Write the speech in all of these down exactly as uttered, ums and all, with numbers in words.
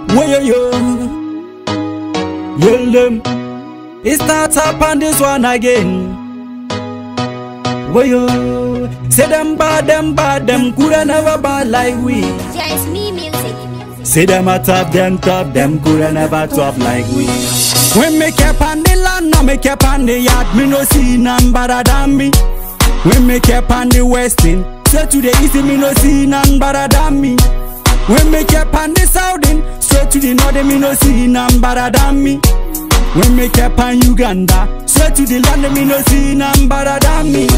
Way yo, yell them. It starts up on this one again. Way yo, say them bad, them bad, them coulda never bad like we. Just me music. Say them a top, them top, them coulda never top like we. When me kept on the land, now me kept on the yard, me no see none better than me. When me kept on the westin, straight to the east, me no see none better than me. When me kept on the southern, straight to the north, me no see none better than me. When me kept on Uganda, straight to the land, me no see none better than me.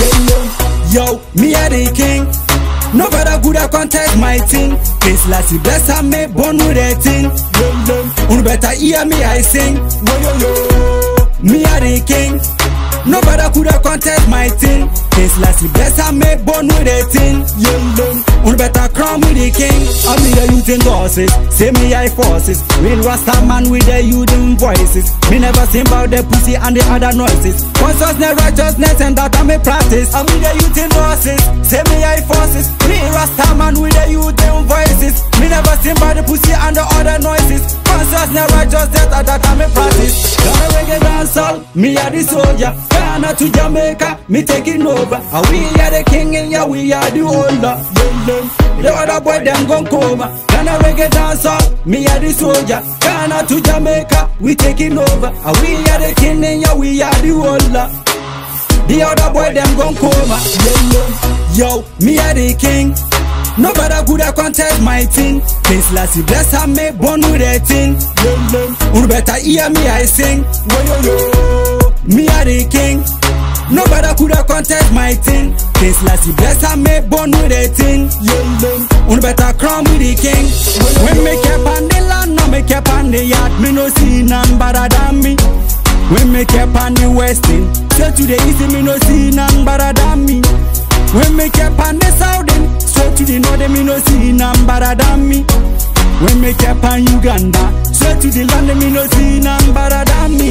Yo, yo, me a the king. No better good I contest my thing. This last bless I me born with a thing. Un better hear me I sing. Yo, yo, yo, me a the king. No better could I contest my thing. This last bless I me born with a thing. Un better crown with the king. I be the youth in horses, say me I forces. Real Rasta man with the youth in voices. Me never sing about the pussy and the other noises. Consciousness, righteousness and that I me practice. I be the youth in horses, say me I forces. Real Rasta man with the youth in voices. Me never sing about the pussy and the other noises. Consciousness, righteousness and that I me practice. Gonna reggae dancehall, me a the soldier. Ghana to Jamaica, me taking over. And we are the king and yeah we are the holder. The other boy them gon' come. Ghana reggae dancehall, me a the soldier. Ghana to Jamaica, we taking over. And we are the king and yeah we are the holder. The other boy them gon' come. Yo, me a the king. Nobody could have contest my thing. This last bless I me born with a thing. Un better hear me I sing. Yo, yo, yo. Me a the king. Nobody could have contest my thing. This last bless I me born with a thing. Un better crown with the king. When me kept on the land, now me kept on the yard. Me no see none better than me. When me kept on the westin, straight to the east, me no see none better than me. When me kept on the southern, straight to the north, me no see none better than me. When me kept on Uganda, straight to the land, me no see none better than me.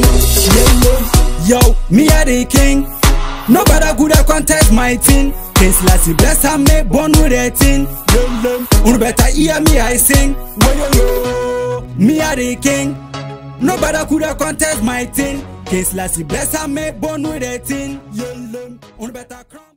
Yo, yo, me a the king. Nobody could have contest my thing. This last bless I me born with a thing. Un better hear me I sing. Yo, yo, yo, me a the king. Nobody could have contest my thing. This last bless I me born with a thing. Un better crown.